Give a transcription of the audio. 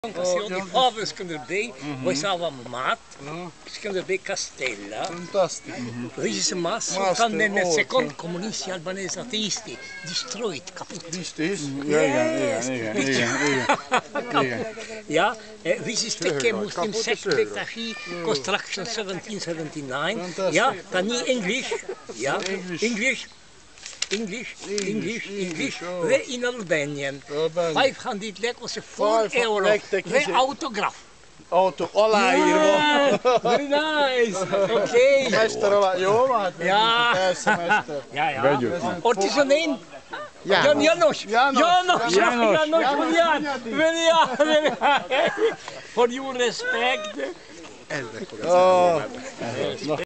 Die Fabels kunnen erbij, wij samen maat, kunnen erbij Castella. Fantastico. Riese Massa, kan nel secondo comunisti albanesi ateisti, destroyed, kapot. Die steeds. Ja, this is the Muslim sect Bektashi construction 1779. Ja, dan niet English. Ja, English. We in Albanië. 500 lek was een 4 euro. We autograf. Auto, alla hier. Very nice. Oké. Mester, alla. Jo, maar. Ja. Mester. Ja. Wat is zijn naam? Janos. For your respect.